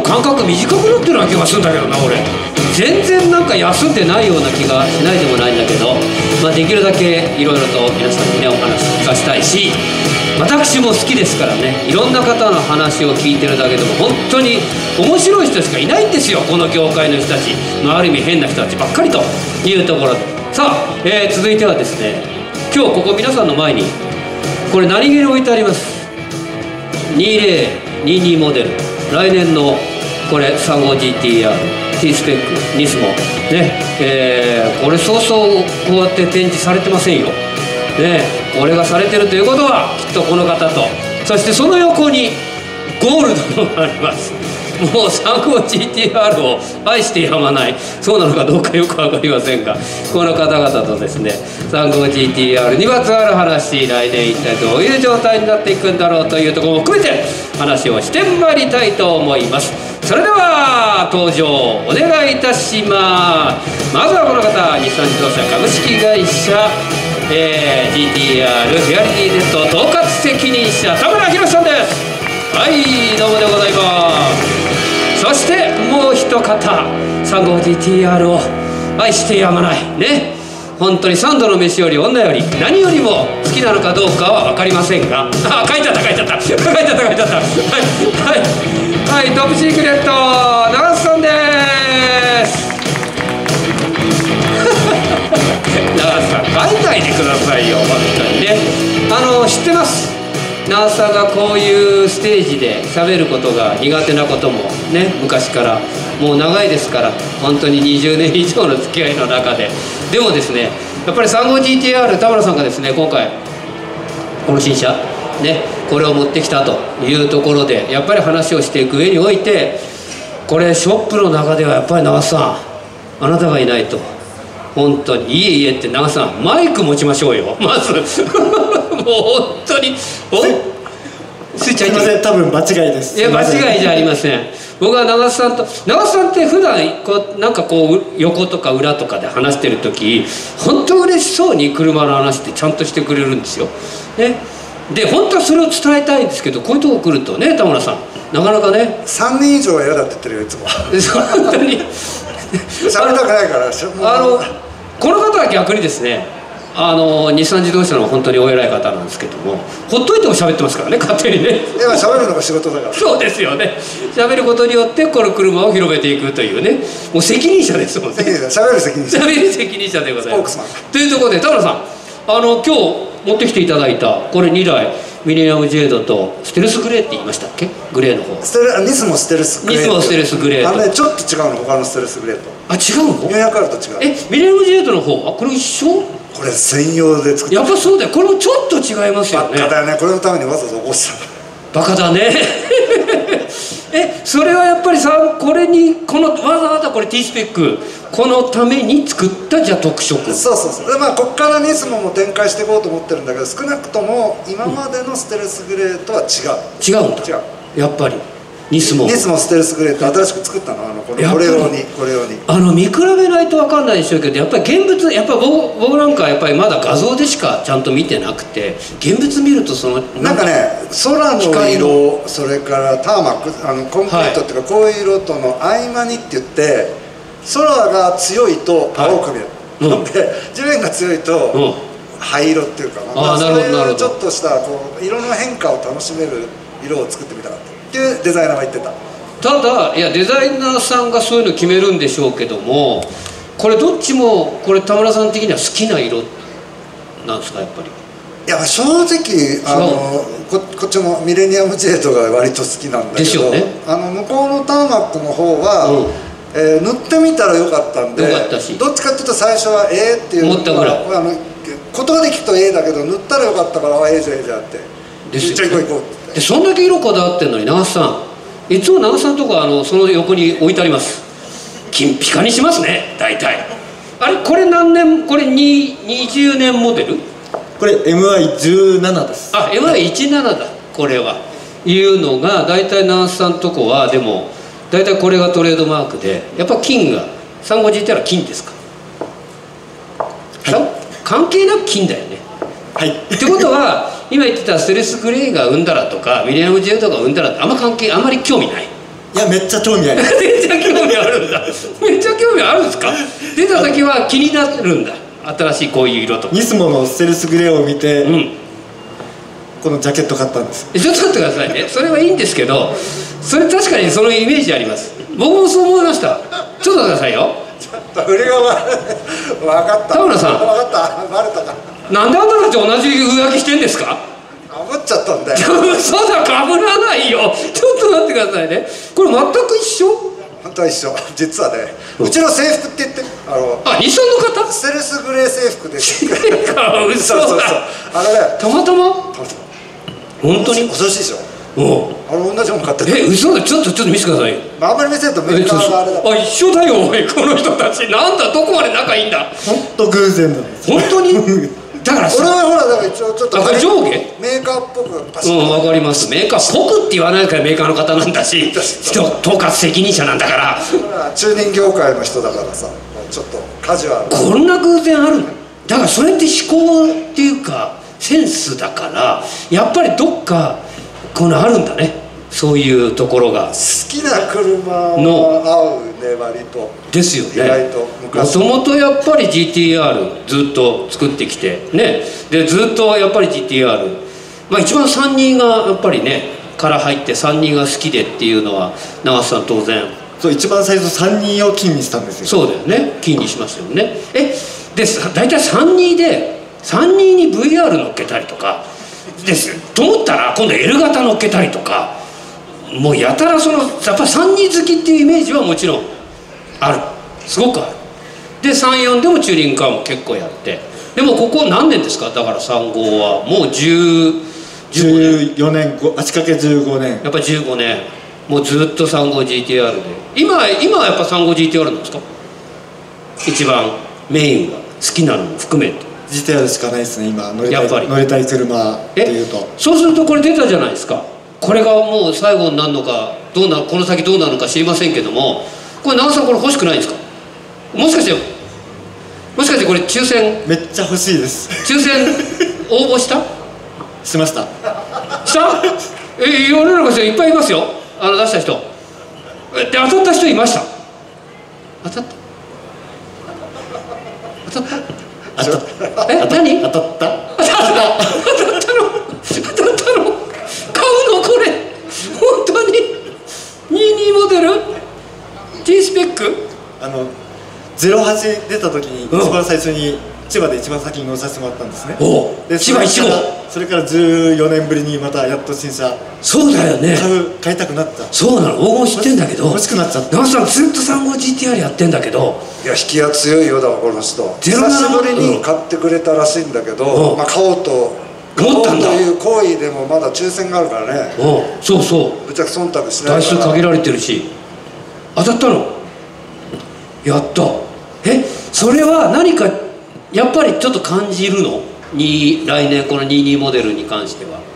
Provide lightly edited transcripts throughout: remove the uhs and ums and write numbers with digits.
間隔短くなってるような気がするんだけどな。俺全然なんか休んでないような気がしないでもないんだけど、できるだけいろいろと皆さんにねお話聞かせたいし、私も好きですからね、いろんな方の話を聞いてるだけでも本当に面白い人しかいないんですよ、この業界の人たち、ある意味変な人たちばっかりというところで、さあ、続いてはですね、今日ここ皆さんの前にこれ何気に置いてあります。2022モデル、来年のこれ 35GTR T スペックニスモね、これそうそうこうやって展示されてませんよね。これがされてるということはきっとこの方と、そしてその横にゴールドがあります。もう 35GTR を愛してやまない、そうなのかどうかよく分かりませんが、この方々とですね 35GTR にまつわる話、来年一体どういう状態になっていくんだろうというところも含めて話をしてまいりたいと思います。それでは登場お願いいたします。まずはこの方、日産自動車株式会社、GTR フェアリティ Z 統括責任者田村博さんです。はい、どうもでございます。そしてもう一方、35GTR を愛してやまないね、本当に3度の飯より女より何よりも好きなのかどうかは分かりませんが、書いちゃったはいはいはい、トップシークレット長瀬さんです。長瀬さん書いないでくださいよ、本当にね。知ってます、長瀬さんがこういうステージで喋ることが苦手なこともね、昔からもう長いですから、本当に20年以上の付き合いの中で。でもですね、やっぱり 35GTR 田村さんがですね、今回この新車ね、これを持ってきたというところで、やっぱり話をしていく上において、これショップの中ではやっぱり長瀬さん、あなたがいないと本当にいえって、長瀬さんマイク持ちましょうよ、まずもう本当にすいません、多分間違いです。 いや間違いじゃありません。僕は長瀬さんと、長瀬さんって普段こうなんかこう横とか裏とかで話してる時、本当嬉しそうに車の話ってちゃんとしてくれるんですよね。で本当はそれを伝えたいんですけど、こういうとこ来るとね、田村さんなかなかね、 3年以上は嫌だって言ってるよ、いつも。 本当に喋りたくないから。 この方は逆にですね、日産自動車の本当にお偉い方なんですけども、ほっといても喋ってますからね、勝手にね。 いや、喋るのが仕事だから。 そうですよね。喋ることによってこの車を広めていくというね、もう責任者ですもんね。 喋る責任者。 喋る責任者でございます。 スポークスマン。 というところで田村さん、今日持ってきていただいたこれ2台、ミレニアムジェードとステルスグレーって言いましたっけ、グレーの方。 ニスモステルスグレート。 ニスモステルスグレート。 ちょっと違うの、他のステルスグレート。 違うの 400あると違う。 ミレニアムジェードの方はこれ一緒？ これ専用で作った。 やっぱそうだよ、これもちょっと違いますよね。 バカだよね、これのためにわざわざ起こした。 バカだねそれはやっぱりさ、これにこのわざわざこれ T スペックこのために作ったじゃあ特色。 そうで、こっからニスモも展開していこうと思ってるんだけど、少なくとも今までのステルスグレーとは違う。 違うんだ。やっぱりニスモステルスグレート新しく作ったの、これ用に見比べないと分かんないでしょうけど、やっぱり現物、やっぱり僕なんかはやっぱりまだ画像でしかちゃんと見てなくて、現物見るとそのなんかね、空の色、それからターマック、コンクリートっていうか、こういう色との合間にって言って、空が強いと青く見える、で地面が強いと灰色っていうか、そういうちょっとしたこう色の変化を楽しめる色を作ってみたかったっていうデザイナーが言ってた。 ただいや、デザイナーさんがそういうの決めるんでしょうけども、これどっちもこれ田村さん的には好きな色なんですか、やっぱり。 いや正直こっちもミレニアムジェートが割と好きなんだけど、ね、向こうのターマックの方は、塗ってみたらよかったんで、どっちかっていうと最初はっていうのが言葉で聞くとだけど、塗ったらよかったからじゃってですよ、 行こう行こうって。 でそんだけ色こだわってんのに、長瀬さんいつも長瀬さんとかその横に置いてあります。金ピカにしますね、大体。あれこれ何年、これ20年モデル？ これ MI17 です。 MI17 だ、これはいうのが大体長瀬さんとこは。でも大体これがトレードマークで、やっぱ金が 35GT は金ですか？関係なく金だよね。 はい。 ってことは今言ってたステルスグレーが生んだらとかミレニアムジェードが生んだらってあんまり興味ない。 いやめっちゃ興味ありますめっちゃ興味あるんだ。めっちゃ興味あるんですか。出た時は気になるんだ。新しいこういう色とか。 ニスモのステルスグレーを見て、 うん。 このジャケット買ったんです。 ちょっと待ってくださいね。それはいいんですけど、それ確かにそのイメージあります。僕もそう思いました。ちょっと待ってくださいよ。 俺が分かった。 田村さん。 分かった。バレたか。 なんであんたたち同じ浮気してんですか。 かぶっちゃったんだよ。 嘘だ、かぶらないよ。ちょっと待ってくださいね。これ全く一緒。 本当は一緒。実はね、うちの制服って言って一緒の方。 ステルスグレー制服です。 嘘そうだ。たまたま。本当に。 恐ろしいでしょ。同じもの買ってた。 嘘だ。ちょっと見せてくださいよ。 あんまり見せるとメーカーがあれだ。 一緒だよおい、この人たち。なんだ、どこまで仲いいんだ。 本当偶然なんです。 本当に。だから俺はほら、だから一応ちょっとこれ上下メーカーっぽくパシッと。 わかります。メーカーっぽくって言わないからメーカーの方なんだし、統括責任者なんだから。 中人業界の人だからさ、ちょっとカジュアル。 こんな偶然あるの。だからそれって思考っていうかセンスだから、やっぱりどっかこのあるんだね、そういうところが。 好きな車の合うね、割とですよね。 意外と昔もともとやっぱり GTR ずっと作ってきてね、でずっとやっぱり GTR、まあ一番3人がやっぱりねから入って3人が好きでっていうのは長瀬さん当然。 そう、一番最初3人を金にしたんですよ。 そうだよね、金にしますよね。で大体3人で3人に VR 乗っけたりとかですと思ったら、今度 L 型乗っけたりとか、もうやたらやっぱ3人好きっていうイメージはもちろんある、すごくある。で34でもチューリングカーも結構やって、でもここ何年ですか。だから35はもう 14年、足掛け15年。 やっぱり15年もうずっと 35GTR で、今はやっぱ 35GTR なんですか。一番メインが好きなのも含めて GTR しかないですね今。乗りたい車っていうと。 そうするとこれ出たじゃないですか。これがもう最後になるのかこの先どうなるのか知りませんけども、これ長瀬さんこれ欲しくないんですか。もしかしてこれ抽選。 めっちゃ欲しいです。 抽選応募したしました。 した世の中いっぱいいますよ、出した人で。当たった人いました。当たった何当たった。 当たったの買うのこれ本当に。22モデル T スペック 08出た時に一番最初に千葉で一番先に乗させてもらったんですね。で千葉1号。 それから14年ぶりにまたやっと新車。 そうだよね、 買いたくなった。 そうなの。僕も知ってんだけど欲しくなっちゃった。 長瀬さんずっと 35GTR やってんだけど。 いや、引きが強いよ。だからこの人久しぶりに買ってくれたらしいんだけど、まあ買おうと思ったんだ。 という行為でもまだ抽選があるからね。 そう。 ぶっちゃけ忖度しないから。 台数限られてるし。当たったの。やった。それは何かやっぱりちょっと感じるのに、来年この22モデルに関しては。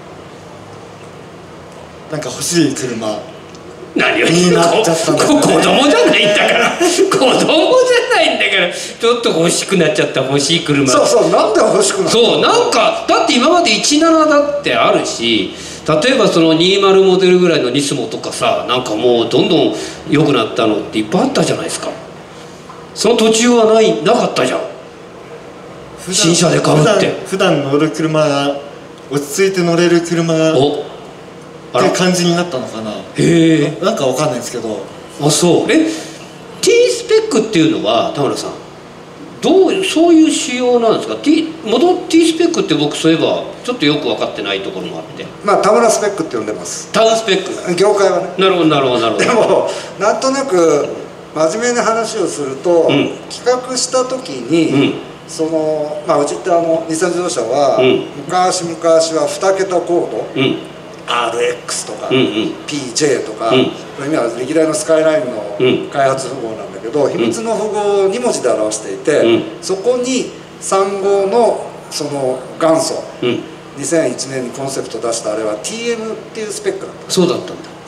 なんか欲しい車何をになっちゃったんだね。 子供じゃないんだから子供じゃないんだから、ちょっと欲しくなっちゃった。欲しい車。 そう、なんで欲しくなった。 そう、なんかだって今まで17だってあるし、例えばその20モデルぐらいのニスモとかさ、なんかもうどんどん良くなったのっていっぱいあったじゃないですか。その途中はなかったじゃん。新車で買うって普段乗る車が落ち着いて乗れる車がって感じになったのかな。 へえ。 なんかわかんないですけど。 そう。T スペックっていうのは田村さんそういう仕様なんですか。元 T スペックって僕そういえばちょっとよく分かってないところもあって。 まあ田村スペックって呼んでます。 タウンスペック。 業界はね。 なるほど。 でもなんとなく真面目な話をすると、企画した時に、うちって日産自動車は、昔は2桁コード、RX とか、PJ とか、今は歴代のスカイラインの開発符号なんだけど、秘密の符号を2文字で表していて、そこに35のその元祖、2001年にコンセプト出したあれは TM っていうスペックだった。 そうだったんだ。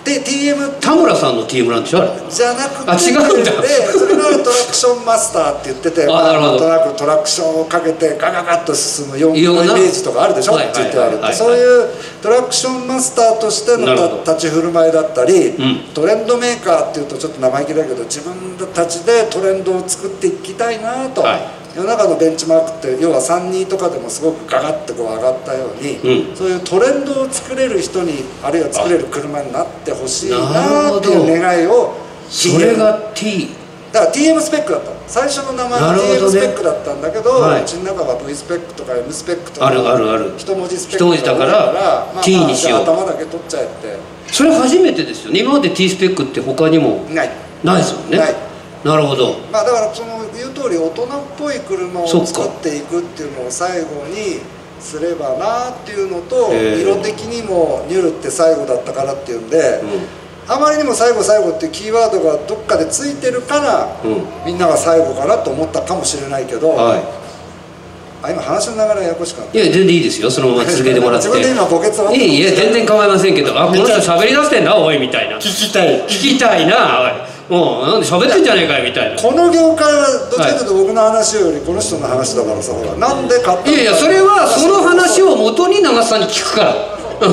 で TM 田村さんの TM なんでしょあれじゃなくて、 あ、違うんだ。 でそれがトラクションマスターって言ってて、なんとなくトラクションをかけてガガガッと進む4のイメージとかあるでしょって言ってあるって、そういうトラクションマスターとしての立ち振る舞いだったり、トレンドメーカーっていうとちょっと生意気だけど、自分たちでトレンドを作っていきたいなと。世の中のベンチマークって要は32とかでもすごくガガッとこう上がったように、そういうトレンドを作れる人に、あるいは作れる車になってほしいなっていう願いを、 それが T だから TM スペックだったの。最初の名前は TM スペックだったんだけど、うちの中は V スペックとか M スペックとか一文字スペックだから T にしよう、頭だけ取っちゃえって。 それ初めてですよね。今まで T スペックって他にもないですもんね。なるほど。 だからその言う通り大人っぽい車を作っていくっていうのを最後にすればなっていうのと、色的にもニュルって最後だったからっていうんで、あまりにも最後最後っていうキーワードがどっかでついてるから、みんなが最後かなと思ったかもしれないけど、今話の流れややこしかった。 いや全然いいですよ、そのまま続けてもらって。 自分で今墓穴を。 いや全然構いませんけど、あ、この人喋り出してんだおいみたいな。聞きたいなおい。もうなんで喋ってんじゃねえかよみたいな。 この業界はどっちかというと僕の話よりこの人の話だからさ、ほらなんで買ったのか。 いやそれはその話を元に長さんに聞くから。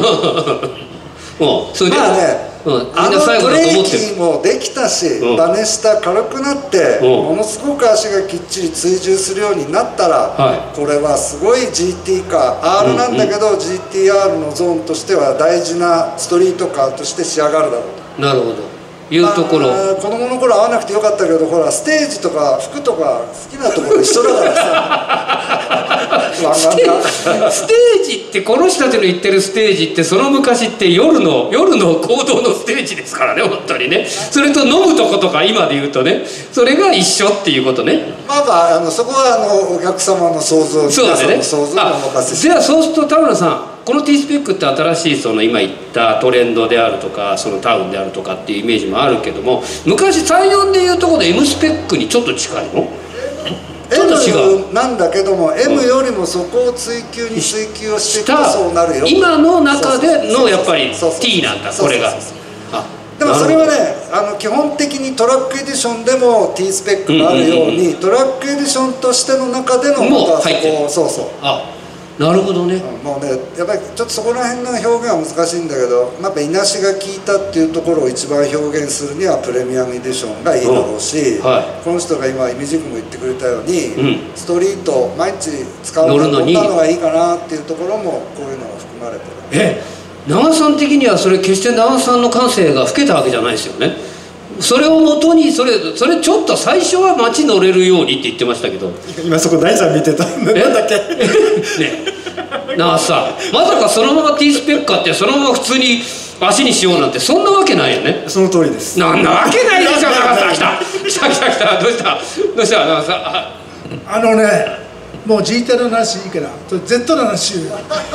もうそれでまあね、ブレーキもできたし、バネ下軽くなってものすごく足がきっちり追従するようになったら、これはすごい GT カー R なんだけど GTR のゾーンとしては大事なストリートカーとして仕上がるだろうと。 なるほど。いうところ、 子供の頃会わなくてよかったけど、ほらステージとか服とか好きなところ一緒だからさステージってこの人たちの言ってるステージってその昔って夜の行動のステージですからね、本当にね。それと飲むとことか今で言うとね、それが一緒っていうことね。 まあそこはお客様の想像、 そうですね、 皆さんの想像にお任せして。 じゃあそうすると田村さん、この T スペックって新しいその今言ったトレンドであるとかそのタウンであるとかっていうイメージもあるけども、昔34でいうところで M スペックにちょっと近いの？ちょっと違う M なんだけども、M よりもそこを追求に追求をしていくとそうなるよ。 今の中でのやっぱり T なんだこれが。 でもそれはね、基本的にトラックエディションでも T スペックがあるように、トラックエディションとしての中でのもう入ってる。 そうそう。 なるほどね。 もうね、やっぱりちょっとそこら辺の表現は難しいんだけど、やっぱいなしが効いたっていうところを一番表現するにはプレミアムエディションがいいだろうし、この人が今イミジ君も言ってくれたように、ストリート毎日使うのにどんなのがいいかなっていうところもこういうのが含まれてる。 長さん的にはそれ決して長さんの感性が老けたわけじゃないですよね。それをもとにそれちょっと最初は街乗れるようにって言ってましたけど、 今そこ大ちゃん見てたんだ。なんだっけね、長さんまさかそのまま T スペック買ってそのまま普通に足にしようなんてそんなわけないよね。 その通りです。 なんなわけないでしょ。長さん来たどうした長さん。 もう GT の話いいから Z の話ね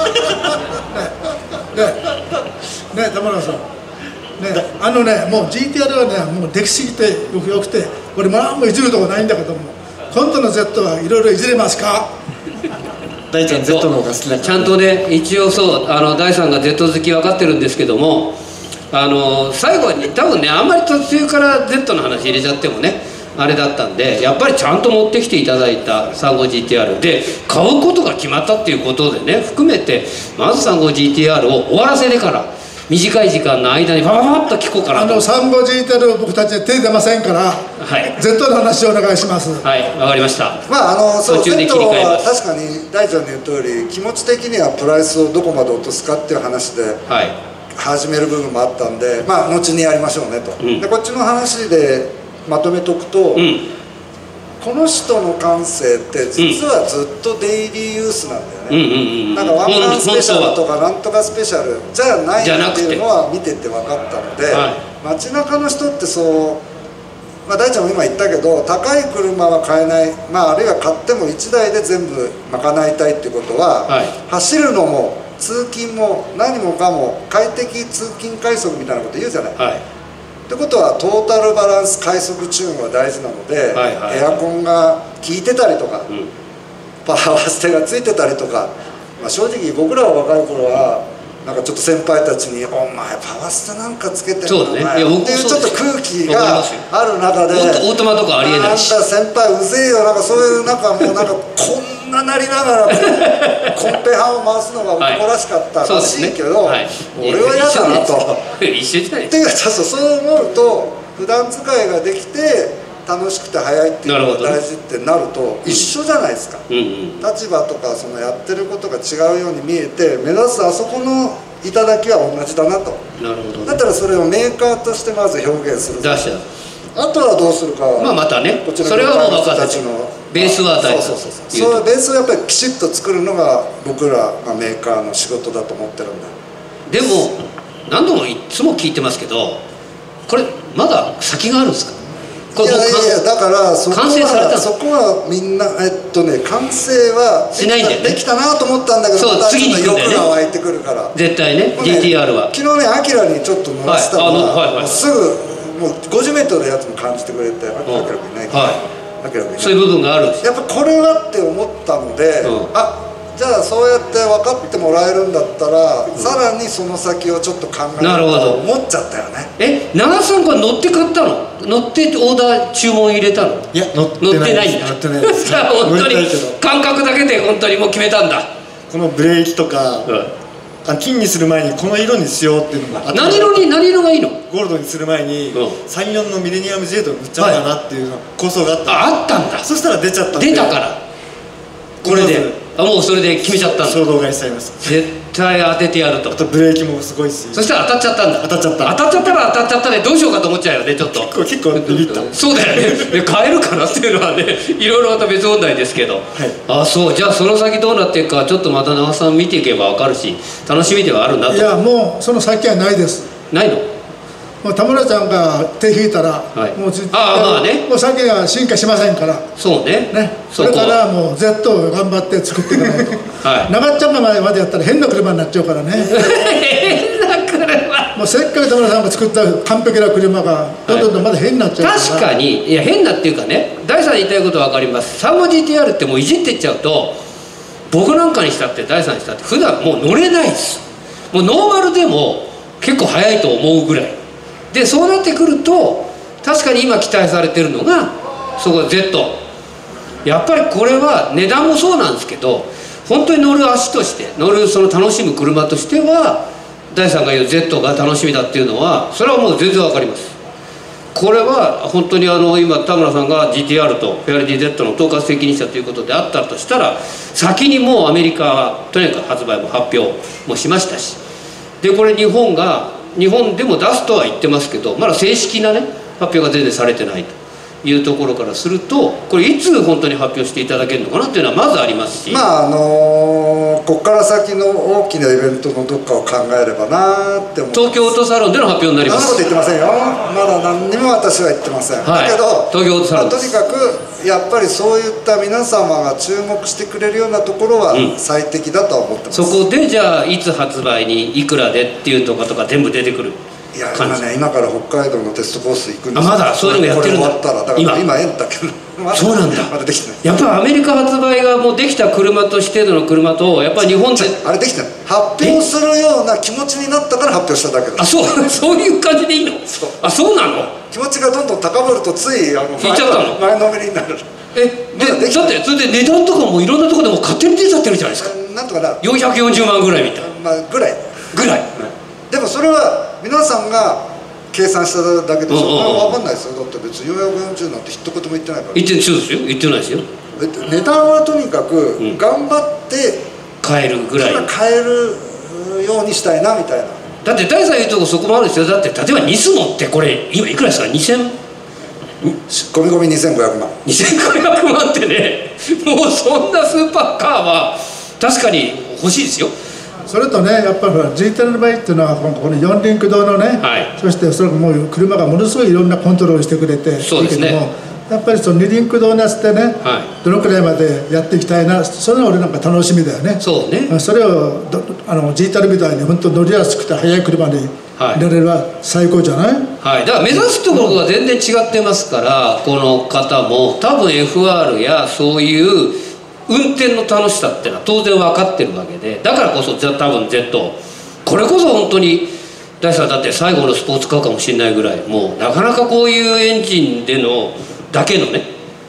田村さんもう GTR はね、もうできすぎてよくて、これまあもういじるとこないんだけども、今度の Z はいろいろいじれますか？ 大ちゃん Z の方が好きだから、 ちゃんとね、一応そう大さんが Z 好き分かってるんですけども、最後に多分ね、あんまり途中から Z の話入れちゃってもねあれだったんで、やっぱりちゃんと持ってきていただいた 35GTR で買うことが決まったっていうことでね、含めてまず 35GTR を終わらせてから短い時間の間にパパパッと聞こうかなと。 35GTR を僕たち手出ませんから、Z の話をお願いします。 はい、わかりました。 そう Z は確かに大ちゃんの言う通り、気持ち的にはプライスをどこまで落とすかっていう話で始める部分もあったんで、後にやりましょうねと。でこっちの話でまとめとくと、この人の感性って実はずっとデイリーユースなんだよね。なんかワンマンスペシャルとかなんとかスペシャルじゃないっていうのは見てて分かったので、街中の人ってそう、大ちゃんも今言ったけど、高い車は買えない、あるいは買っても1台で全部賄いたいっていうことは、走るのも通勤も何もかも快適通勤快速みたいなこと言うじゃない。ってことはトータルバランス快速チューンは大事なので、エアコンが効いてたりとか、パワーステがついてたりとか、正直僕らは若い頃はなんかちょっと先輩たちに「お前パワスタなんかつけてるのね、 っていうちょっと空気がある中でオートマとかありえないし、 なんか先輩うぜえよ、なんかそういうなんかもうなんかこんななりながらコンペハンを回すのが男らしかったらしいけど、俺は嫌だなと。 一緒じゃないっていうかそう思うと普段使いができて楽しくて早いっていうのが大事ってなると一緒じゃないですか。立場とかそのやってることが違うように見えて、目指すあそこの頂は同じだなと。 なるほど。 だったらそれをメーカーとしてまず表現する。 出しちゃう。 あとはどうするかは、 まあまたね、それはもう分かってる。ベースは大事。 そういうベースをやっぱりきちっと作るのが僕らメーカーの仕事だと思ってるんだ。 でも何度もいつも聞いてますけど、これまだ先があるんですか？ いやだからそこはみんな完成はしないんだよね。 できたなと思ったんだけど、またちょっと欲が湧いてくるから。 絶対ね、GTR は。 昨日ね、アキラにちょっと乗らせたら、すぐもう50メートルのやつも感じてくれて、アキラ君いないから。 そういう部分があるんです。 やっぱこれはって思ったので、じゃあそうやって分かってもらえるんだったら、さらにその先をちょっと考えようと思っちゃったよね。 長さんこれ乗って買ったの？乗ってオーダー注文入れたの？ いや乗ってないんだ。乗ってないです。 じゃあ本当に感覚だけで本当にもう決めたんだ。 このブレーキとか金にする前にこの色にしようっていうのが。 何色がいいの？ ゴールドにする前に34のミレニアムジェードを塗っちゃうかなっていう構想があった。 あったんだ。 そしたら出ちゃったんで。 出たからこれでもうそれで決めちゃったんだ。 衝動買いしちゃいました。 絶対当ててやると。 あとブレーキもすごいし。 そしたら当たっちゃったんだ。 当たっちゃった。 当たっちゃったらどうしようかと思っちゃうよね、ちょっと。 結構ビビった。 そうだよね。買えるかなっていうのはね、いろいろまた別問題ですけど。そう、じゃあその先どうなっていくか、ちょっとまた長さん見ていけば分かるし、楽しみではあるなと。 いや、もうその先はないです。 ないの？ もう田村ちゃんが手引いたら、もうもう先が進化しませんから。 そうね。 それからもう Z を頑張って作っていかないと。長っちゃんまでやったら変な車になっちゃうからね。 変な車。 もうせっかく田村さんが作った完璧な車がどんどんまだ変になっちゃうから。 確かに、いや変なっていうかね、大さん言いたいことは分かります。35GTR ってもういじってっちゃうと、僕なんかにしたって大さんにしたって普段もう乗れないです。もうノーマルでも結構速いと思うぐらいで、そうなってくると確かに今期待されてるのがそこ Z。 やっぱりこれは値段もそうなんですけど、本当に乗る足として乗るその楽しむ車としては大さんが言う Z が楽しみだっていうのはそれはもう全然わかります。これは本当に今田村さんが GTR とフェアレディ Z の統括責任者ということであったとしたら、先にもうアメリカはとにかく発売も発表もしましたし、でこれ日本でも出すとは言ってますけど、まだ正式なね発表が全然されてないというところからすると、これいつ本当に発表していただけるのかなっていうのはまずありますし、 ここから先の大きなイベントのどっかを考えればなって思って、 東京オートサロンでの発表になります。 そんなこと言ってませんよ。まだ何にも私は言ってません。だけど東京オートサロンとにかくやっぱりそういった皆様が注目してくれるようなところは最適だとは思ってます。 そこでじゃあいつ発売にいくらでっていうとか全部出てくる。 いや今から北海道のテストコース行くんですよ。 まだそういうのやってるんだ。 これ終わったらだから今円だけどそうなんだ。 まだできてない。 やっぱアメリカ発売がもうできた車としての車とやっぱり日本であれできてない。発表するような気持ちになったから発表しただけだ。 そういう感じでいいの？そうなの？ 気持ちがどんどん高ぶるとつい前のめりになる。 だってそれで値段とかもいろんなところでも勝手に出ちゃってるじゃないですか。 なんとかな 440万ぐらいみたいな。 ぐらい。でもそれは皆さんが計算しただけでそんなの分かんないですよ。だって別に440なんて一言も言ってないから。 言ってないですよ。 値段はとにかく頑張って買えるぐらい買えるようにしたいなみたいな。 だって大さん言うとこそこもあるんですよ。だって例えばニスモってこれ今いくらですか？2000 込み込み2500万 2500万ってね、もうそんなスーパーカーは確かに欲しいですよ。 それとね、やっぱりGTRの場合っていうのはこの四輪駆動のね、そしてそれもう車がものすごいいろんなコントロールしてくれていいけども、やっぱりその二輪駆動のやつってね、どのくらいまでやっていきたいな、それが俺なんか楽しみだよね。 そうね。 それをGTRみたいに本当乗りやすくて速い車に乗れれば最高じゃない？ だから目指すところが全然違ってますから、この方も多分 FR やそういう運転の楽しさっていうのは当然分かってるわけで、だからこそ多分 Z ここれこそ本当に大さんだって最後のスポーツカーかもしれないぐらい、もうなかなかこういうエンジンでのだけのね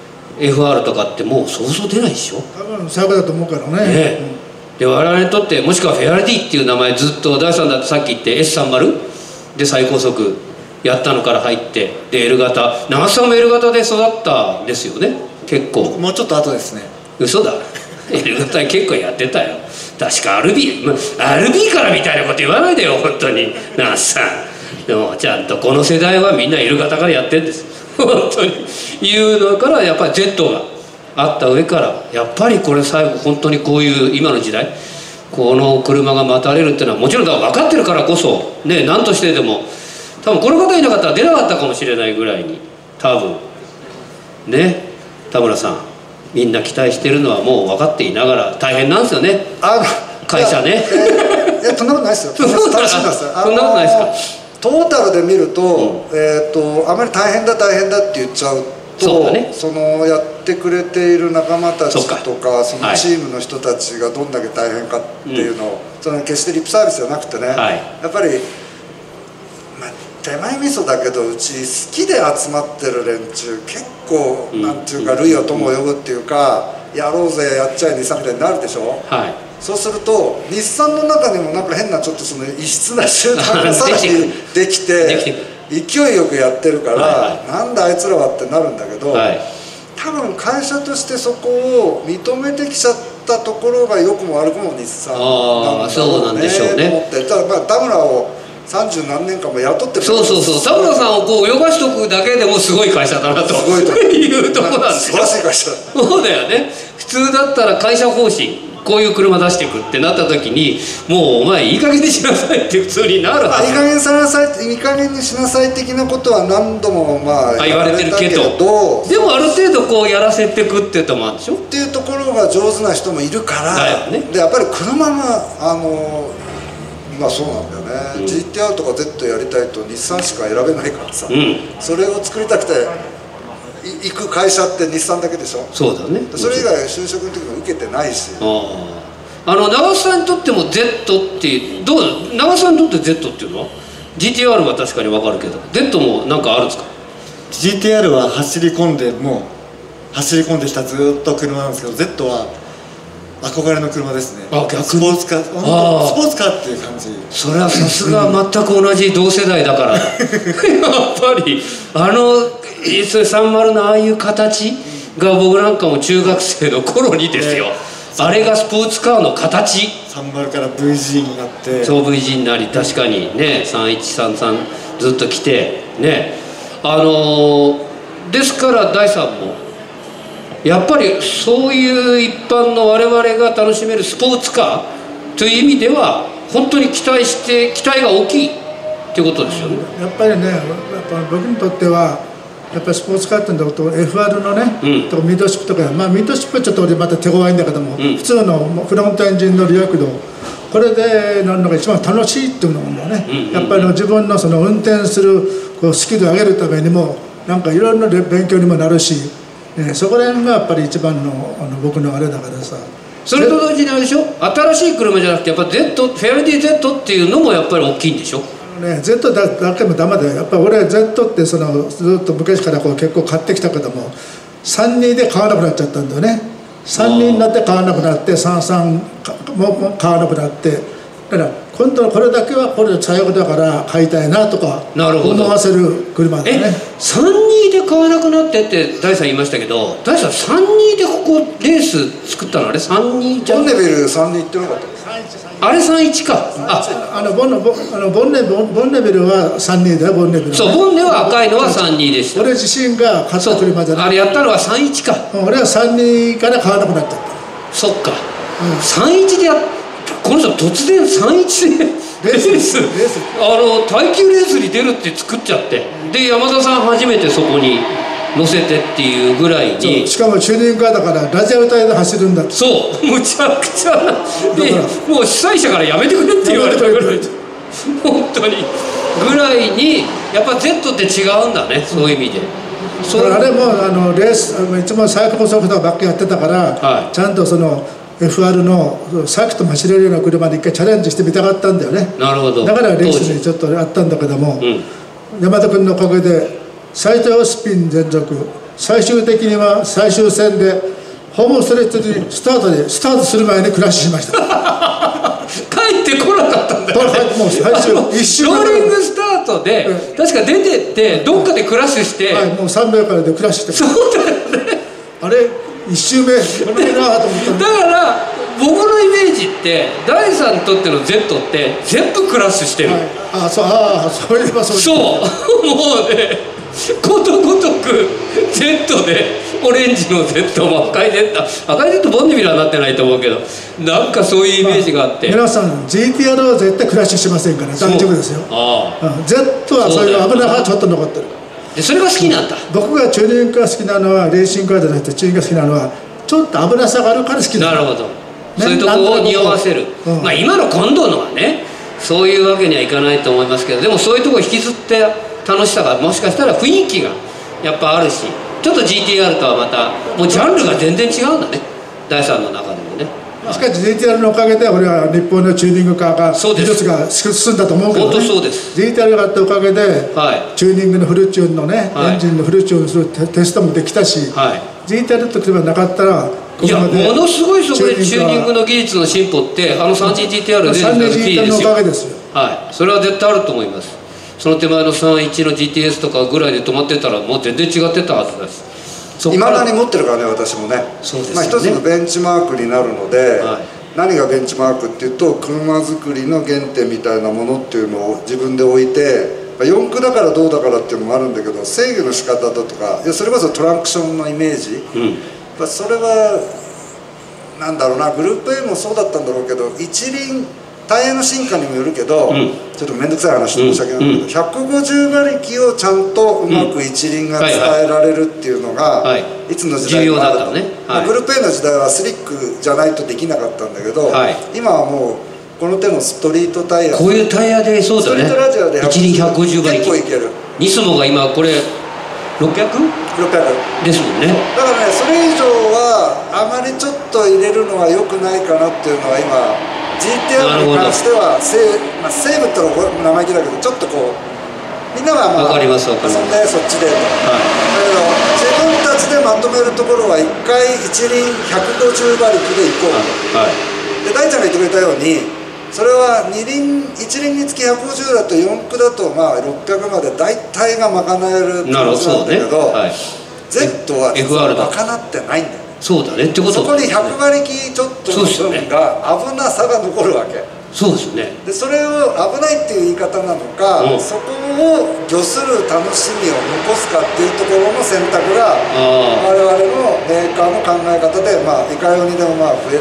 FR とかってもうそうそう出ないでしょ。 多分最後だと思うからね。 で我々にとって、もしくはフェアレディっていう名前ずっと大さんだってさっき言って S30 で最高速やったのから入って、で L 型、長瀬さんも L 型で育ったんですよね。結構もうちょっと後ですね。 嘘だL 型結構やってたよ。確か RB からみたいなこと言わないでよ本当に長瀬さん。でもちゃんとこの世代はみんな L 型からやってるんです本当に。いうのからやっぱり Z があった上から、やっぱりこれ最後本当にこういう今の時代この車が待たれるっていうのはもちろんだから分かってるからこそね、何としてでも多分この方いなかったら出なかったかもしれないぐらいに、多分ね、田村さんみんな期待してるのはもう分かっていながら大変なんですよね、会社ね。 いやとんなことないですよ。楽しんでますよ。 そんなことないですか。 トータルで見ると、あまり大変だって言っちゃうと、そのやってくれている仲間たちとかそのチームの人たちがどんだけ大変かっていうのを、その決してリップサービスじゃなくてね、やっぱり、手前味噌だけどうち好きで集まってる連中結構なんていうか類を友を呼ぶっていうか、やろうぜやっちゃえ日産みたいになるでしょ。そうすると日産の中にもなんか変なちょっとその異質な集団がさらにできて勢いよくやってるから、なんだあいつらはってなるんだけど、多分会社としてそこを認めてきちゃったところが良くも悪くも日産なんだろうねと思って、ただ田村を30何年間も雇ってる。 そう田村さんをこう泳がしとくだけでもすごい会社だなというところなんですよ。 素晴らしい会社だ。 そうだよね。普通だったら会社方針こういう車出していくってなった時に、もうお前いい加減にしなさいって普通になるはず。 いい加減にしなさい的なことは何度も言われてるけど、でもある程度こうやらせていくっていうともあるでしょっていうところが上手な人もいるから、でやっぱり車がそうなんだよね、GTR とか Z やりたいと日産しか選べないからさ、それを作りたくて行く会社って日産だけでしょ。 そうだね。 それ以外就職の時も受けてないし。 長瀬さんにとっても Z ってどう、長瀬さんにとって Z っていうのは GTR は確かに分かるけど Z も何かあるんですか。 GTR は走り込んできたずっと車なんですけど、 Z は憧れの車ですね。 逆にスポーツカーっていう感じ。 それはさすが全く同じ同世代だからだやっぱり30のああいう形が僕なんかも中学生の頃にですよ、あれがスポーツカーの形。 30から VG になって、 そう VG になり、確かにね3133ずっと来てね、ですから大さんもやっぱりそういう一般の我々が楽しめるスポーツカーという意味では本当に期待が大きいっていうことですよね。 やっぱりね、僕にとってはやっぱりスポーツカーっていうのと FR のね、とミッドシップとか、ミッドシップはちょっと俺また手強いんだけども、普通のフロントエンジンの利用駆動、これで乗るのが一番楽しいっていうのもね、やっぱり自分のその運転するスキルを上げるためにもなんかいろんな勉強にもなるし、そこら辺がやっぱり一番の僕のあれだからさ。 それと同時にあれでしょ、新しい車じゃなくてやっぱ Z、フェアレディ Z っていうのもやっぱり大きいんでしょ。 Z だけもダメだよ。やっぱ俺 Z ってずっと昔から結構買ってきたけども、32で買わなくなっちゃったんだよね。32になって買わなくなって、33も買わなくなって、だから今度これだけはこれ最悪だから買いたいなとか思わせる車だね。 32で買わなくなってって大さん言いましたけど、大さん32でここレース作ったのあれ32じゃん。 ボンネビル32ってなかった。 あれ31か。 ボンネビルは32だよ。ボンネビル、 そう、ボンネは赤いのは32でした。 俺自身が買った車じゃない。 あれやったのは31か。 俺は32から買わなくなっちゃった。 そっか、31でこの人突然31でレース耐久レースに出るって作っちゃって、で山田さん初めてそこに乗せてっていうぐらいに、 しかもチューニングカーだからラジアルタイで走るんだって。 そうむちゃくちゃで、もう主催者からやめてくれって言われたぐらい本当にぐらいにやっぱ Z って違うんだね、そういう意味で。 あれもレースいつもサイクル速度ばっかりやってたから、ちゃんとその FR のサーキットも走れるような車で一回チャレンジしてみたかったんだよね。 なるほど。 だからレースにちょっとあったんだけども、山田君のおかげで最長スピン連続、最終的には最終戦でホームストレッチにスタートする前にクラッシュしました。 帰ってこなかったんだよね。 もう最終1周ローリングスタートで、確か出てってどっかでクラッシュして、 はい、もう3秒からでクラッシュして、 そうだよね。 あれ1周目これなと思っただから僕のイメージって第3にとっての Z って全部クラッシュしてる、はい、 そういえばそうもうねことごとく Z でオレンジの Z も赤い Z ボンネビラになってないと思うけど、なんかそういうイメージがあって、 皆さん GTR は絶対クラッシュしませんから大丈夫ですよ。Z はそういう危なさがちょっと残ってる。 でそれが好きなんだ。 僕がチューニングが好きなのはレーシングカーじゃなくてチューニングが好きなのはちょっと危なさがあるから好きなるほど、そういうところを匂わせる、まあ今の今度のはねそういうわけにはいかないと思いますけど、でもそういうところを引きずって楽しさがもしかしたら雰囲気がやっぱあるし、ちょっと GTR とはまたもうジャンルが全然違うんだね、第3の中でもね。 しかし GTR のおかげで俺は日本のチューニングカーが技術が進んだと思うけどね。 本当そうです。 GTR があったおかげで、チューニングのフルチューンのね、エンジンのフルチューンするテストもできたし、GTR と車なかったらいやものすごいそこでチューニングの技術の進歩って3GTR で出てきたらキーですよ。はい、それは絶対あると思います。その手前の31の GTS とかぐらいで止まってたらもう全然違ってたはずだし、 いまだに持ってるからね私もね。 そうですね。 まあ一つのベンチマークになるので、何がベンチマークっていうと車作りの原点みたいなものっていうのを自分で置いて、4駆だからどうだからっていうのもあるんだけど、制御の仕方だとか、いやそれこそトランクションのイメージ、それはなんだろうな、グループ A もそうだったんだろうけど、一輪タイヤの進化にもよるけど、ちょっと面倒くさい話で申し訳ないけど、150馬力をちゃんとうまく一輪が伝えられるっていうのがいつの時代もあると。グループ A の時代はスリックじゃないとできなかったんだけど、今はもうこの手のストリートタイヤ、 こういうタイヤでそうだね、 ストリートラジアで一輪150馬力結構いける。 ニスモが今これ 600？ ですもんね。 だからね、それ以上はあまりちょっと入れるのは良くないかなっていうのは今GTR に関しては西武ってのは生意気だけど、ちょっとこうみんなはまあ遊んでそっちで、だけど自分たちでまとめるところは1回一輪150馬力で行こうと。で大ちゃんが言ってくれたように、それは一輪につき150だと4駆だとまあ600まで大体が賄えるってことなんだけど、Z は実は賄ってないんだよね。 そうだねってことそこに100馬力ちょっとの分が危なさが残るわけ。 そうですね。 でそれを危ないっていう言い方なのか、そこを御する楽しみを残すかっていうところの選択が我々のメーカーの考え方で、まあいかようにでもまあ触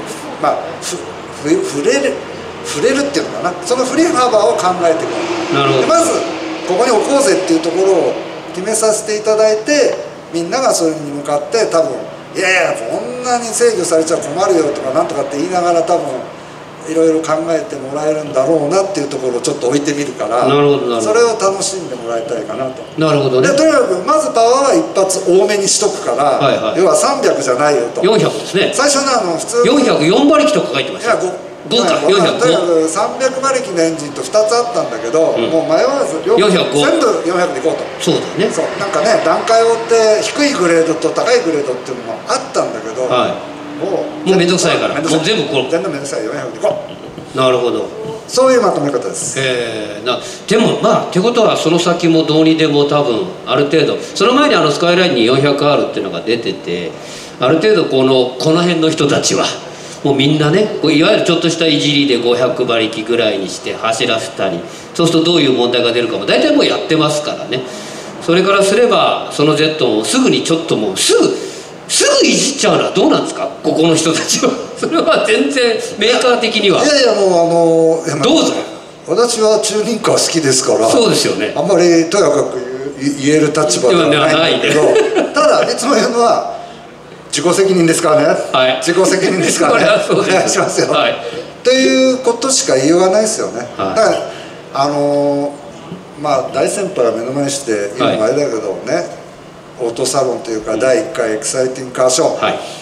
れるっていうのかな、その振り幅を考えていく。でまずここに置こうぜっていうところを決めさせていただいて、みんながそれに向かって多分いやいやこんなに制御されちゃ困るよとかなんとかって言いながら多分いろいろ考えてもらえるんだろうなっていうところをちょっと置いてみるから、それを楽しんでもらいたいかなと。 なるほどね。 でとにかくまずパワーは一発多めにしとくから、要は300じゃないよと。 400ですね。 最初の普通 404馬力とか書いてました。5か405。 とにかく300馬力のエンジンと2つあったんだけど、もう迷わず全部400でいこうと。 そうだね。 そうなんかね、段階を追って低いグレードと高いグレードっていうのもあったんだけど、 もう面倒くさいから、もう全部こう全部面倒くさい400でいこう。なるほど。 そういうまとめ方です。 でもまあってことはその先もどうにでも多分ある程度、その前にスカイラインに 400R っていうのが出てて、ある程度この辺の人たちはもうみんなね、いわゆるちょっとしたいじりで500馬力ぐらいにして走らせたり、そうするとどういう問題が出るかも大体もうやってますからね。それからすればその Z もすぐにちょっともうすぐいじっちゃうのはどうなんですか、ここの人たちは。それは全然メーカー的には。 いやいやもうどうぞ。 私はチューニングカー好きですから。そうですよね。あんまりとやかく言える立場ではないんだけど、ただいつも言うのは自己責任ですからね。自己責任ですからね。お願いしますよ。っていうことしか言いようがないですよね。だからまあ大先輩が目の前にして言うのもあれだけどね、オートサロンというか第1回エキサイティングカーショー、みん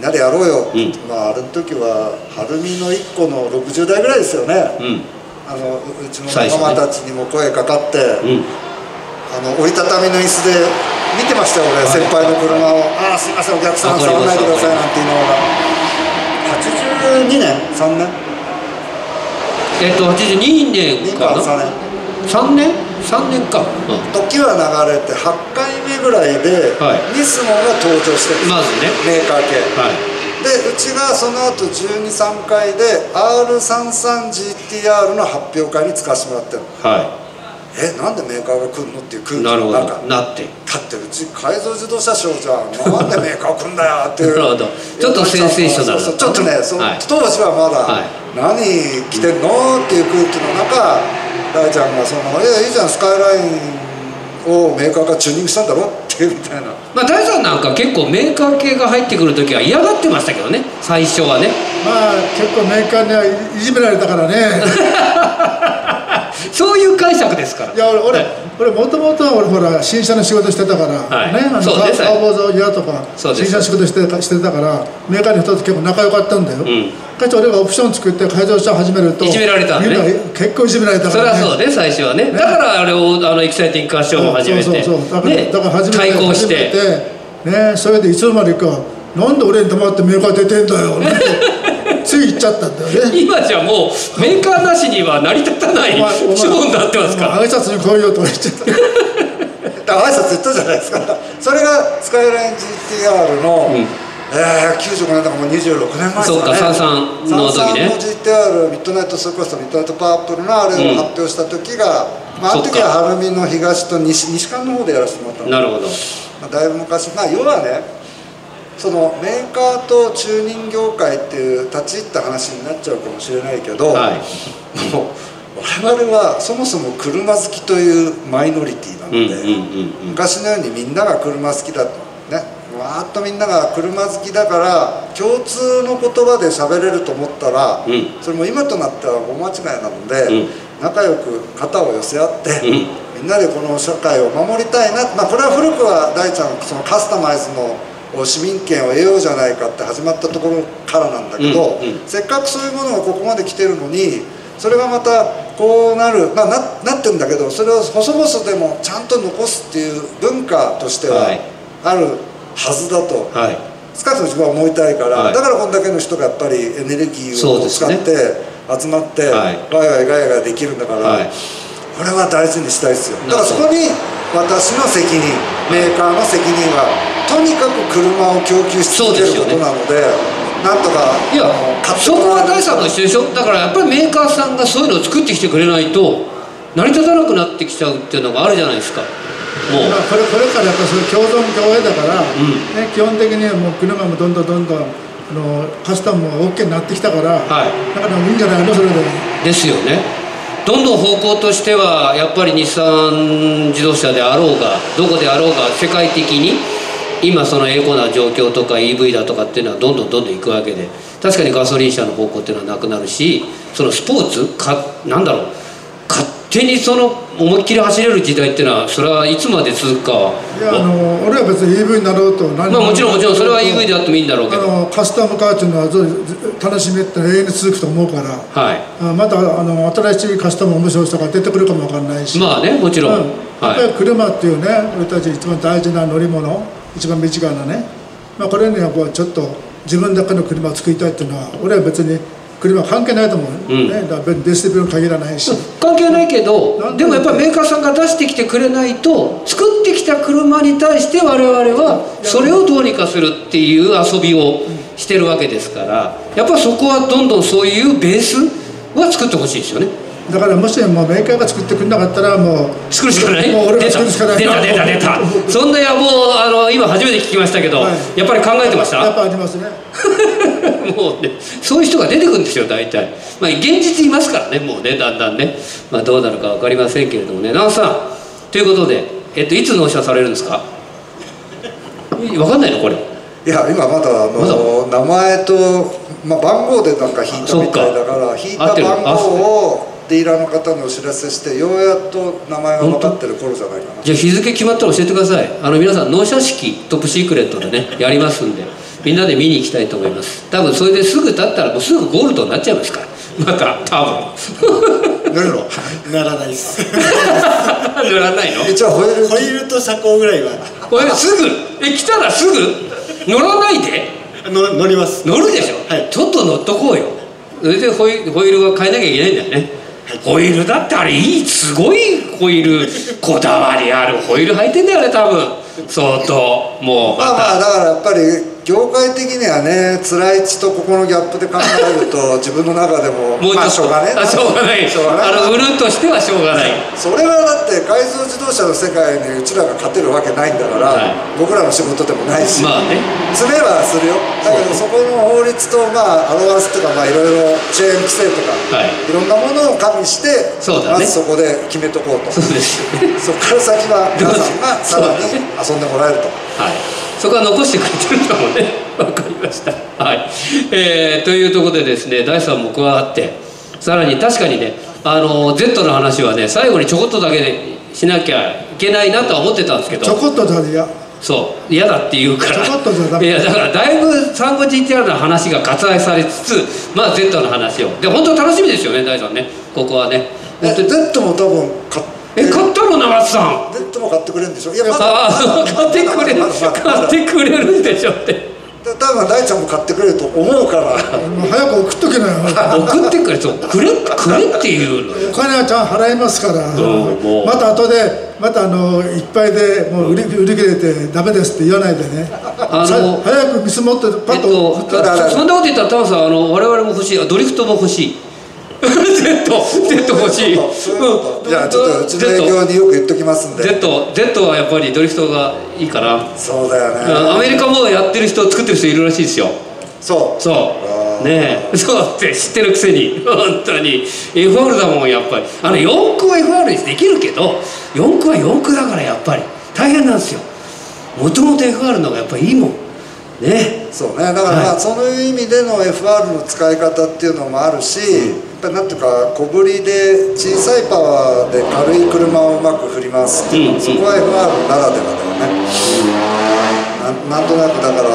なでやろうよ、まあある時は晴海の1個の60代ぐらいですよね、うちの仲間たちにも声かかって、折りたたみの椅子で見てましたよ俺、先輩の車を「ああすいませんお客さん触らないでください」なんて言いながら。82年3年 82年かな、3年か、 時は流れて8回目ぐらいでニスモが登場してるんです、 まずね、 メーカー系で、うちがその後12、3回で R33GTR の発表会に使わせてもらってるの。なんでメーカーが来るのっていう空気の中なって、 だってうち改造自動車ショーじゃん、なんでメーカー来んだよっていう。 なるほど、ちょっとセンセーショナルだった、 ちょっとね、当時はまだ何着てんのっていう空気の中、大ちゃんがいいじゃんスカイラインをメーカーがチューニングしたんだろっていうみたいな。 まあ大さんなんか結構メーカー系が入ってくる時は嫌がってましたけどね、最初はね。 まあ結構メーカーにはいじめられたからねそういう解釈ですから。 いや俺もともとほら新車の仕事してたからね、カーボーザーギアとか新車の仕事してたからメーカーの人と結構仲良かったんだよ。かつ俺がオプション作って改造車始めるといじめられたんね。 みんな結構いじめられたからね。 それはそうね、最初はね。だからあれをエキサイティングカーショーも始めて、 だから初めて対抗してね、それでいつの間にかなんで俺に黙ってメーカー出てんだよつい言っちゃったんだよね。 今じゃもうメーカーなしには成り立たないショーになってますから。 挨拶に来いよとか言っちゃっただから挨拶言ったじゃないですか。それがスカイライン GTR の、95年だからもう26年前ですかね。 そうか、33の時ね。 33の GTR ミッドナイトスーパースターミッドナイトパープルのあれを発表した時が、あの時は晴海の東と西館の方でやらせてもらったの。 なるほど。 だいぶ昔、要はね、そのメーカーとチューニング業界っていう立ち入った話になっちゃうかもしれないけど、もう我々はそもそも車好きというマイノリティなので、昔のようにみんなが車好きだとね、わーっとみんなが車好きだから共通の言葉で喋れると思ったら、それも今となっては大間違いなので、仲良く肩を寄せ合って、みんなでこの社会を守りたいな、これは古くは大ちゃんそのカスタマイズの市民権を得ようじゃないかって始まったところからなんだけど、せっかくそういうものがここまで来てるのに、それがまたこうなる、なってるんだけど、それを細々でもちゃんと残すっていう文化としてはあるはずだと、少なくとも自分は思いたいから、だからこんだけの人がやっぱりエネルギーを使って集まってワイワイガヤガヤできるんだから、これは大事にしたいですよ。だからそこに私の責任、メーカーの責任はとにかく車を供給し続けることなので、なんとかそこは大さんと一緒でしょ。だからやっぱりメーカーさんがそういうのを作ってきてくれないと成り立たなくなってきちゃうっていうのがあるじゃないですか。もうこれからやっぱそれ共存共栄だから、基本的にはもう車もどんどんカスタムも OK になってきたから、だからいいんじゃないのそれで。 ですよね。どんどん方向としてはやっぱり日産自動車であろうがどこであろうが世界的に今そのエコな状況とか EV だとかっていうのはどんどんいくわけで、確かにガソリン車の方向っていうのはなくなるし、そのスポーツなんだろう、勝手にその思いっきり走れる時代っていうのはそれはいつまで続くかは。 いや俺は別に EV になろうと何もちろんそれは EV であってもいいんだろうけど、 カスタムカーっていうのは楽しみって永遠に続くと思うから、また新しいカスタム面白い人が出てくるかもわかんないし、 まあね、もちろん、 やっぱり車っていうね、俺たち一番大事な乗り物、一番身近なね、これにはちょっと自分だけの車を作りたいっていうのは俺は別に車関係ないと思うね。だからデシベル限らないし関係ないけど、でもやっぱりメーカーさんが出してきてくれないと、作ってきた車に対して我々はそれをどうにかするっていう遊びをしてるわけですから、やっぱりそこはどんどんそういうベースは作ってほしいですよね。 だからもしもメーカーが作ってくれなかったらもう作るしかない。 もう俺が作るしかない。 出たそんな野望今初めて聞きましたけど、やっぱり考えてました。 やっぱありますねもうね、そういう人が出てくるんですよ大体。現実いますからね、もうね、だんだんね、どうなるか分かりませんけれどもね。直さんということで、いつ納車されるんですか。分かんないのこれ。 いや今まだ名前と、番号でなんか引いたみたいだから、引いた番号をディーラーの方にお知らせして、ようやっと名前が分かってる頃じゃないかな。 じゃあ日付決まったら教えてください。皆さん納車式トップシークレットでねやりますんで、 みんなで見に行きたいと思います。多分それですぐ経ったらもうすぐゴールドになっちゃいますからまた多分乗るのならないです乗らないの？ じゃあホイールと車高ぐらいはこれすぐ来たらすぐ乗らないで乗ります。 乗るでしょ、はい、ちょっと乗っとこうよ。それでホイールは変えなきゃいけないんだよね、はい、ホイールだってあれすごいホイールこだわりあるホイール履いてんだよね多分相当もうまあだからやっぱり業界的にはね辛い地とここのギャップで考えると自分の中でももうちょっとしょうがない売るとしてはしょうがない。 それはだって改造自動車の世界にうちらが勝てるわけないんだから、はい、僕らの仕事でもないし、まあね、詰めはするよ。だけどそこの法律とまあアロガンスとかまあいろいろチェーン規制とか、はい、いろんなものを加味してまずそこで決めとこうと。そうです、そこから先は皆さんがさらに遊んでもらえると。はい、そこは残してくれてるかもね。 わかりました。はい、というところでですね、第3も加わってさらに確かにねZ の話はね最後にちょこっとだけでしなきゃいけないなとは思ってたんですけど、 ちょこっとじゃ嫌。 そう嫌だって言うからちょこっとじゃダメ。 いやだからだいぶ産後 GTR の話が割愛されつつまあ Z の話をで本当楽しみですよね第3ねここはね。 Z も多分買ったの長津さん。 Z も買ってくれるんでしょ。いや買ってくれるんでしょって多分大ちゃんも買ってくれると思うから早く送っとけなよ送ってくれそうくれっていうお金はちゃんと払いますから、また後でまたいっぱいでもう売り切れてダメですって言わないでね早く見積もってパッとそんなこと言ったらタモさん我々も欲しいドリフトも欲しいZ 欲しい。 じゃあちょっとうちの営業によく言っときますんで Z はやっぱりドリフトがいいかな。 そうだよね。 アメリカもやってる人作ってる人いるらしいですよ。そうねえそうって知ってるくせに本当に FR だもんやっぱり4駆は FR にできるけど4駆は4駆だからやっぱり大変なんですよ。もともと FR の方がやっぱりいいもんね。 そうねだからまあそういう意味での FR の使い方っていうのもあるし、やっぱりなんていうか小ぶりで小さいパワーで軽い車をうまく振り回すっていうの、そこは FR ならではだよね。なんとなくだから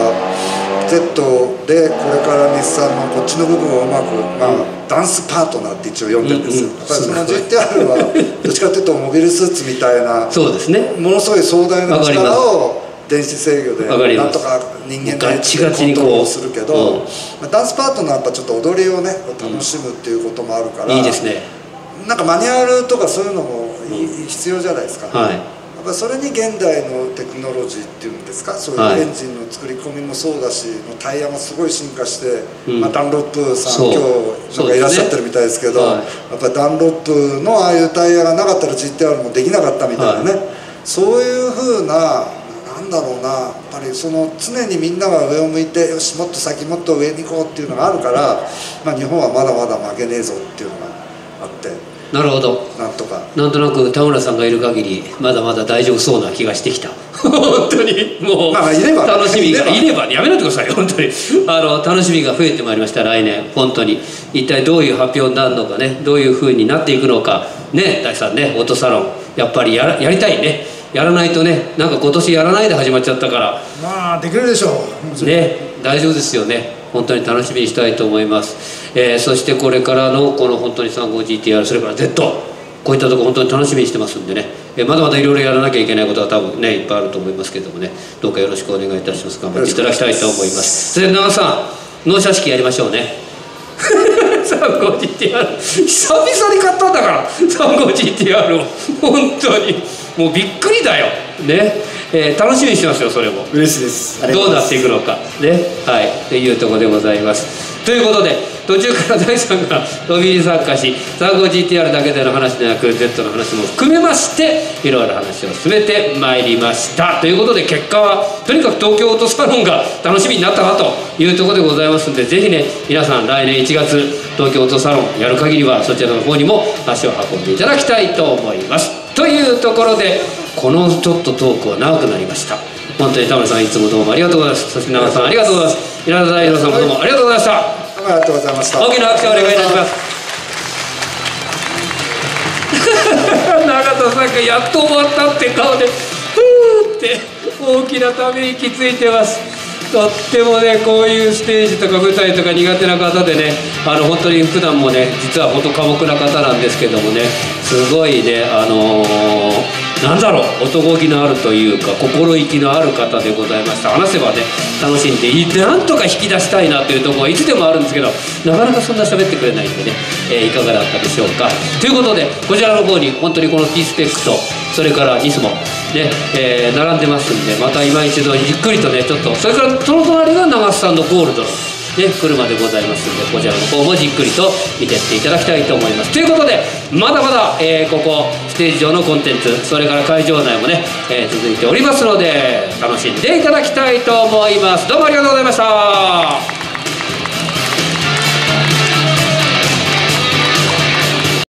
Z でこれから日産のこっちの部分をうまく、ダンスパートナーって一応呼んでるんですよ。やっぱりその GTR はどっちかっていうとモビルスーツみたいなそうですねものすごい壮大な力を電子制御でなんとか人間でコントロールするけど、ダンスパートナーはやっぱちょっと踊りをね楽しむっていうこともあるから、いいですね。なんかマニュアルとかそういうのも必要じゃないですか。やっぱそれに現代のテクノロジーっていうんですか、そういうエンジンの作り込みもそうだし、タイヤもすごい進化して、ダンロップさん今日なんかいらっしゃってるみたいですけど、やっぱりダンロップのああいうタイヤがなかったら GTR もできなかったみたいなね、そういうふうななんだろうな、やっぱりその常にみんなが上を向いてよしもっと先もっと上に行こうっていうのがあるから、日本はまだまだ負けねえぞっていうのがあって。なるほど。なんとなく田村さんがいる限りまだまだ大丈夫そうな気がしてきた本当にもう楽しみがいればやめないでくださいよ本当に楽しみが増えてまいりました来年本当に一体どういう発表になるのかね、どういうふうになっていくのかね。大地さんねオートサロンやっぱりやりたいね。やらないとね、なんか今年やらないで始まっちゃったからまあできるでしょうね。大丈夫ですよね。本当に楽しみにしたいと思います。そしてこれからのこの本当に 35GTR それから Z こういったところ本当に楽しみにしてますんでね、まだまだいろいろやらなきゃいけないことは多分ねいっぱいあると思いますけれどもね、どうかよろしくお願いいたします。頑張っていただきたいと思います。それで長さん納車式やりましょうね35GTR 久々に買ったんだから 35GTR を本当にもうびっくりだよね。楽しみにしてますよ。それも嬉しいです。 どうなっていくのかね、はいというところでございます。ということで途中から第3が飛び入り参加し 35GTR だけでの話でなく Z の話も含めましていろいろ話を進めてまいりましたということで、結果はとにかく東京オートサロンが楽しみになったなというところでございますので、ぜひね皆さん来年1月東京オートサロンやる限りはそちらの方にも足を運んでいただきたいと思います。というところでこのちょっとトークは長くなりました。本当に田村さんいつもどうもありがとうございます。そして長田さんありがとうございます。稲田大二郎さんもどうもありがとうございました。 ありがとうございました。 大きな拍手をお願いいたします。永田さんがやっと終わったって顔でふーって大きなため息ついてます。 とってもねこういうステージとか舞台とか苦手な方でね本当に普段もね実は本当寡黙な方なんですけどもねすごいねなんだろう男気のあるというか心意気のある方でございました。話せばね楽しんでなんとか引き出したいなというところはいつでもあるんですけどなかなかそんな喋ってくれないんでね、いかがだったでしょうか。ということでこちらの方に本当にこの T スペックとそれからニスモね、並んでますんでまた今一度じっくりとねちょっとそれからその隣が長須さんのゴールドのね、車でございますのでこちらの方もじっくりと見てっていただきたいと思います。ということでまだまだ、ここステージ上のコンテンツそれから会場内もね、続いておりますので楽しんでいただきたいと思います。どうもありがとうございました。